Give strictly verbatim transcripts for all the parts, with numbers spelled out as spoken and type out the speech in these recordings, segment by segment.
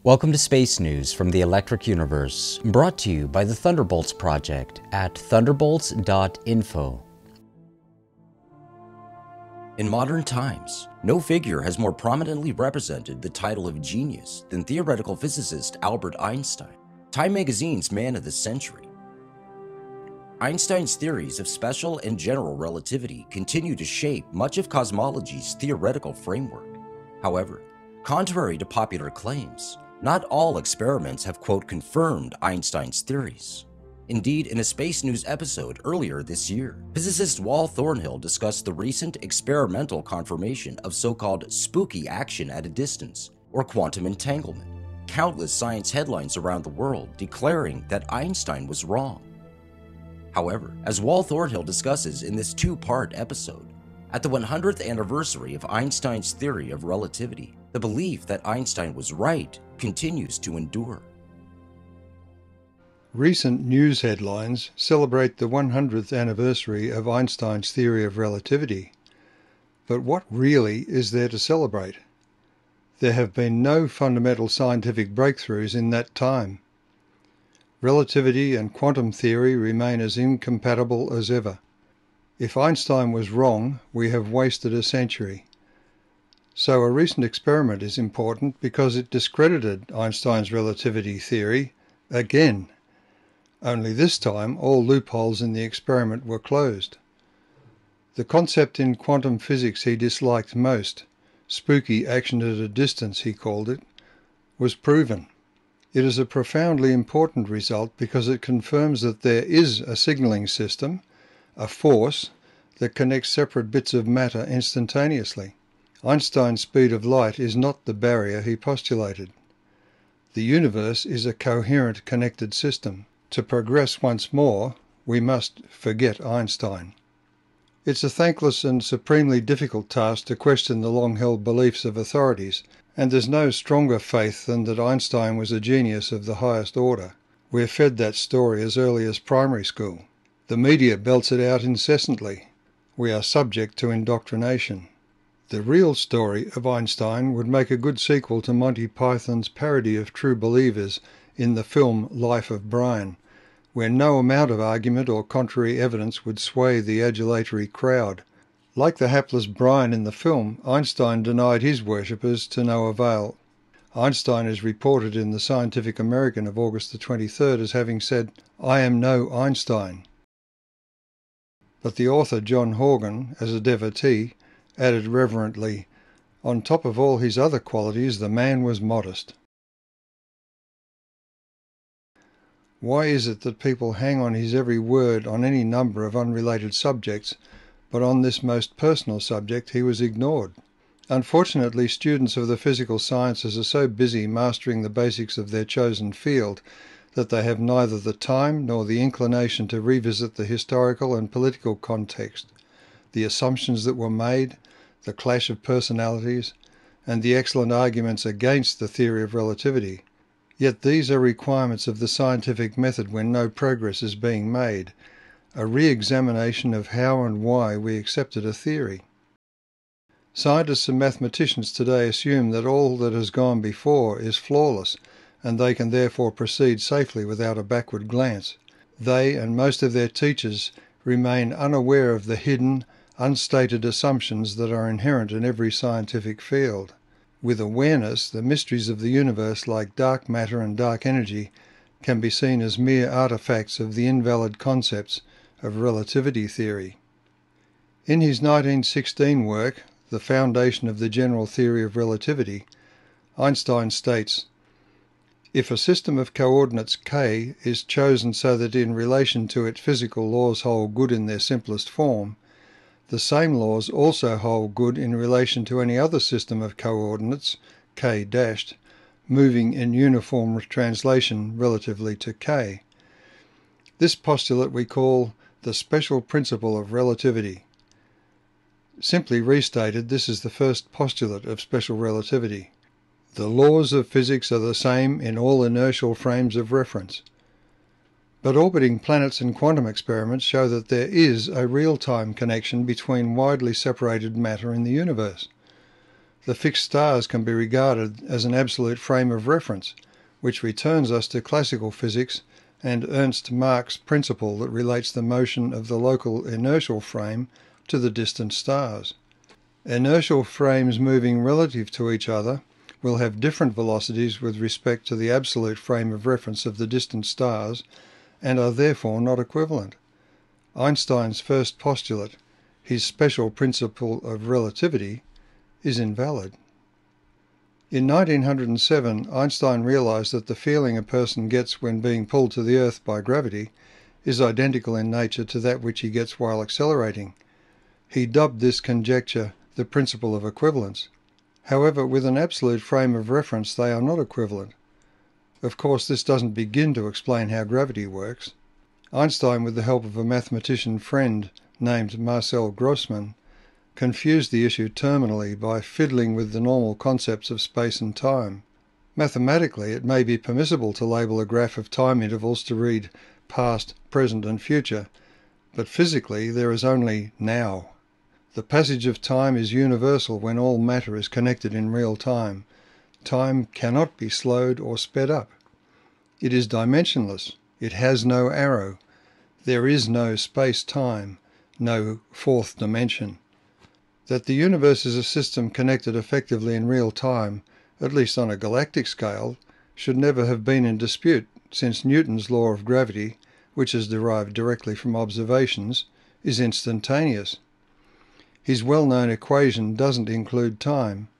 Welcome to Space News from the Electric Universe, brought to you by the Thunderbolts Project at thunderbolts dot info. In modern times, no figure has more prominently represented the title of genius than theoretical physicist Albert Einstein, Time magazine's Man of the Century. Einstein's theories of special and general relativity continue to shape much of cosmology's theoretical framework. However, contrary to popular claims, not all experiments have, quote, confirmed Einstein's theories. Indeed, in a Space News episode earlier this year, physicist Wal Thornhill discussed the recent experimental confirmation of so-called spooky action at a distance, or quantum entanglement. Countless science headlines around the world declaring that Einstein was wrong. However, as Wal Thornhill discusses in this two-part episode, at the one hundredth anniversary of Einstein's theory of relativity, the belief that Einstein was right continues to endure. Recent news headlines celebrate the one hundredth anniversary of Einstein's theory of relativity. But what really is there to celebrate? There have been no fundamental scientific breakthroughs in that time. Relativity and quantum theory remain as incompatible as ever. If Einstein was wrong, we have wasted a century. So a recent experiment is important because it discredited Einstein's relativity theory again. Only this time all loopholes in the experiment were closed. The concept in quantum physics he disliked most, spooky action at a distance he called it, was proven. It is a profoundly important result because it confirms that there is a signaling system, a force, that connects separate bits of matter instantaneously. Einstein's speed of light is not the barrier he postulated. The universe is a coherent connected system. To progress once more, we must forget Einstein. It's a thankless and supremely difficult task to question the long-held beliefs of authorities, and there's no stronger faith than that Einstein was a genius of the highest order. We're fed that story as early as primary school. The media belts it out incessantly. We are subject to indoctrination. The real story of Einstein would make a good sequel to Monty Python's parody of True Believers in the film Life of Brian, where no amount of argument or contrary evidence would sway the adulatory crowd. Like the hapless Brian in the film, Einstein denied his worshippers to no avail. Einstein is reported in the Scientific American of August the twenty-third as having said, "I am no Einstein." But the author John Horgan, as a devotee, added reverently, "On top of all his other qualities, the man was modest." Why is it that people hang on his every word on any number of unrelated subjects, but on this most personal subject he was ignored? Unfortunately, students of the physical sciences are so busy mastering the basics of their chosen field that they have neither the time nor the inclination to revisit the historical and political context, the assumptions that were made, the clash of personalities, and the excellent arguments against the theory of relativity. Yet these are requirements of the scientific method when no progress is being made, a re-examination of how and why we accepted a theory. Scientists and mathematicians today assume that all that has gone before is flawless, and they can therefore proceed safely without a backward glance. They and most of their teachers remain unaware of the hidden, unstated assumptions that are inherent in every scientific field. With awareness, the mysteries of the universe, like dark matter and dark energy, can be seen as mere artifacts of the invalid concepts of relativity theory. In his nineteen sixteen work, The Foundation of the General Theory of Relativity, Einstein states, "If a system of coordinates k is chosen so that in relation to it physical laws hold good in their simplest form, the same laws also hold good in relation to any other system of coordinates, k dashed, moving in uniform translation relatively to k. This postulate we call the special principle of relativity." Simply restated, this is the first postulate of special relativity. The laws of physics are the same in all inertial frames of reference. But orbiting planets and quantum experiments show that there is a real-time connection between widely separated matter in the universe. the fixed stars can be regarded as an absolute frame of reference, which returns us to classical physics and Ernst Mach's principle that relates the motion of the local inertial frame to the distant stars. Inertial frames moving relative to each other will have different velocities with respect to the absolute frame of reference of the distant stars and are therefore not equivalent. Einstein's first postulate, his special principle of relativity, is invalid. In nineteen oh seven, Einstein realized that the feeling a person gets when being pulled to the Earth by gravity is identical in nature to that which he gets while accelerating. He dubbed this conjecture the principle of equivalence. However, with an absolute frame of reference, they are not equivalent. Of course, this doesn't begin to explain how gravity works. Einstein, with the help of a mathematician friend named Marcel Grossmann, confused the issue terminally by fiddling with the normal concepts of space and time. Mathematically, it may be permissible to label a graph of time intervals to read past, present and future, but physically there is only now. The passage of time is universal when all matter is connected in real time. Time cannot be slowed or sped up. It is dimensionless. It has no arrow. There is no space-time, no fourth dimension. That the universe is a system connected effectively in real time, at least on a galactic scale, should never have been in dispute, since Newton's law of gravity, which is derived directly from observations, is instantaneous. His well-known equation doesn't include time.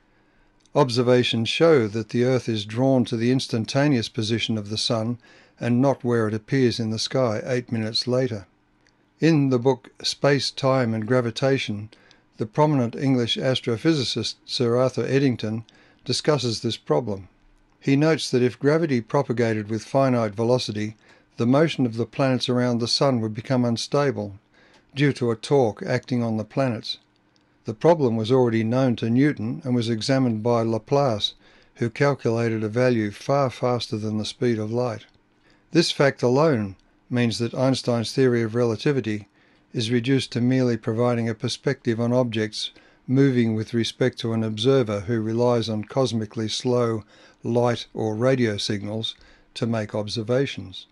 Observations show that the Earth is drawn to the instantaneous position of the Sun and not where it appears in the sky eight minutes later. In the book Space, Time and Gravitation, the prominent English astrophysicist Sir Arthur Eddington discusses this problem. He notes that if gravity propagated with finite velocity, the motion of the planets around the Sun would become unstable, due to a torque acting on the planets. The problem was already known to Newton and was examined by Laplace, who calculated a value far faster than the speed of light. This fact alone means that Einstein's theory of relativity is reduced to merely providing a perspective on objects moving with respect to an observer who relies on cosmically slow light or radio signals to make observations.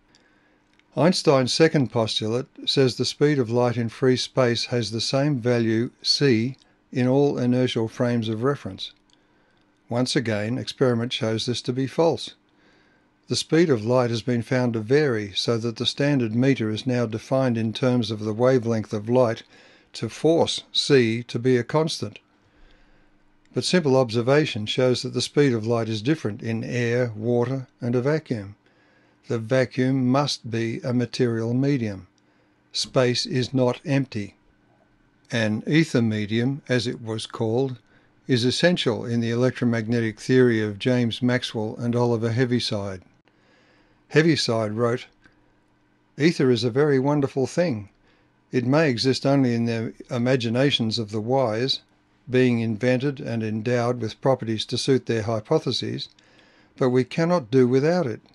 Einstein's second postulate says the speed of light in free space has the same value c in all inertial frames of reference. Once again, experiment shows this to be false. The speed of light has been found to vary so that the standard meter is now defined in terms of the wavelength of light to force c to be a constant. But simple observation shows that the speed of light is different in air, water and a vacuum. The vacuum must be a material medium. Space is not empty. An ether medium, as it was called, is essential in the electromagnetic theory of James Maxwell and Oliver Heaviside. Heaviside wrote, "Ether is a very wonderful thing. It may exist only in the imaginations of the wise, being invented and endowed with properties to suit their hypotheses, but we cannot do without it.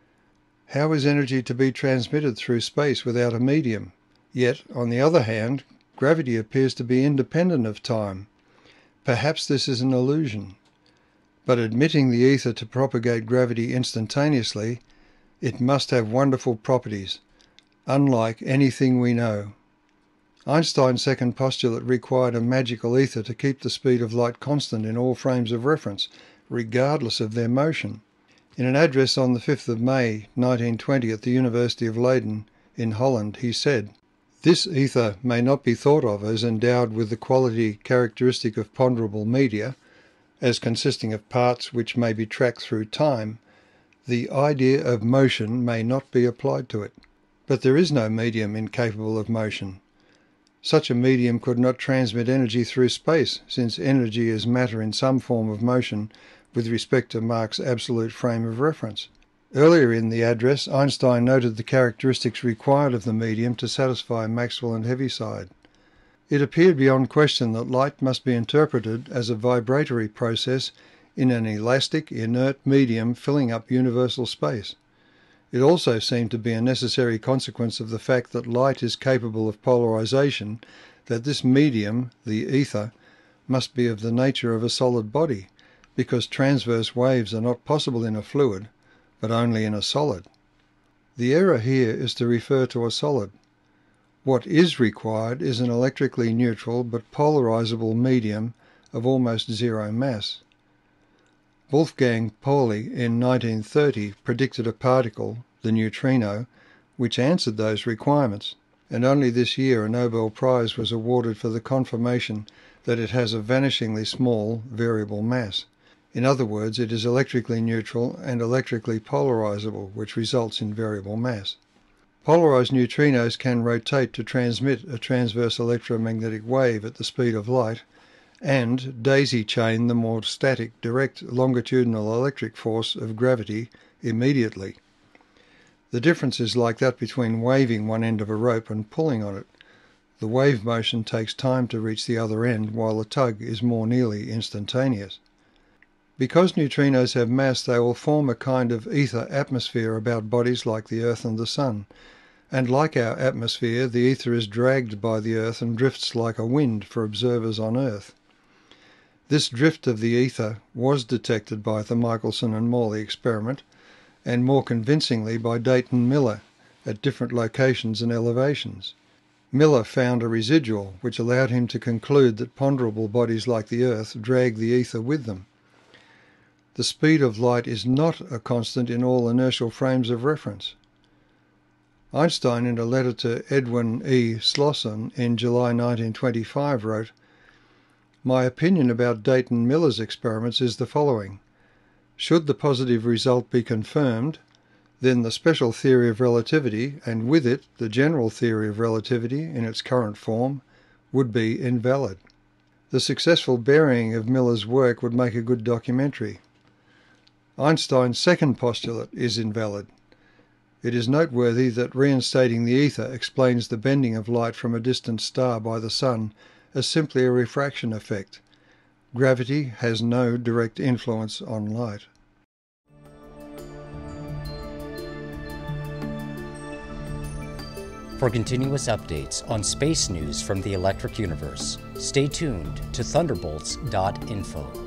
How is energy to be transmitted through space without a medium? Yet, on the other hand, gravity appears to be independent of time. Perhaps this is an illusion. But admitting the ether to propagate gravity instantaneously, it must have wonderful properties, unlike anything we know." Einstein's second postulate required a magical ether to keep the speed of light constant in all frames of reference, regardless of their motion. In an address on the fifth of May nineteen twenty at the University of Leiden in Holland, he said, "This ether may not be thought of as endowed with the quality characteristic of ponderable media, as consisting of parts which may be tracked through time. The idea of motion may not be applied to it. But there is no medium incapable of motion. Such a medium could not transmit energy through space, since energy is matter in some form of motion with respect to Mach's absolute frame of reference." Earlier in the address, Einstein noted the characteristics required of the medium to satisfy Maxwell and Heaviside. It appeared beyond question that light must be interpreted as a vibratory process in an elastic, inert medium filling up universal space. It also seemed to be a necessary consequence of the fact that light is capable of polarization that this medium, the ether, must be of the nature of a solid body, because transverse waves are not possible in a fluid, but only in a solid. The error here is to refer to a solid. What is required is an electrically neutral but polarizable medium of almost zero mass. Wolfgang Pauli in nineteen thirty predicted a particle, the neutrino, which answered those requirements, and only this year a Nobel Prize was awarded for the confirmation that it has a vanishingly small variable mass. In other words, it is electrically neutral and electrically polarizable, which results in variable mass. Polarized neutrinos can rotate to transmit a transverse electromagnetic wave at the speed of light, and daisy-chain the more static direct longitudinal electric force of gravity immediately. The difference is like that between waving one end of a rope and pulling on it. The wave motion takes time to reach the other end, while the tug is more nearly instantaneous. Because neutrinos have mass, they will form a kind of ether atmosphere about bodies like the Earth and the Sun, and like our atmosphere, the ether is dragged by the Earth and drifts like a wind for observers on Earth. This drift of the ether was detected by the Michelson and Morley experiment, and more convincingly by Dayton Miller at different locations and elevations. Miller found a residual which allowed him to conclude that ponderable bodies like the Earth drag the ether with them. The speed of light is not a constant in all inertial frames of reference. Einstein, in a letter to Edwin E. Slosson in July nineteen twenty-five, wrote, "My opinion about Dayton Miller's experiments is the following. Should the positive result be confirmed, then the special theory of relativity, and with it the general theory of relativity in its current form, would be invalid. The successful burying of Miller's work would make a good documentary. Einstein's second postulate is invalid. It is noteworthy that reinstating the ether explains the bending of light from a distant star by the sun as simply a refraction effect. Gravity has no direct influence on light." For continuous updates on space news from the electric universe, stay tuned to thunderbolts dot info.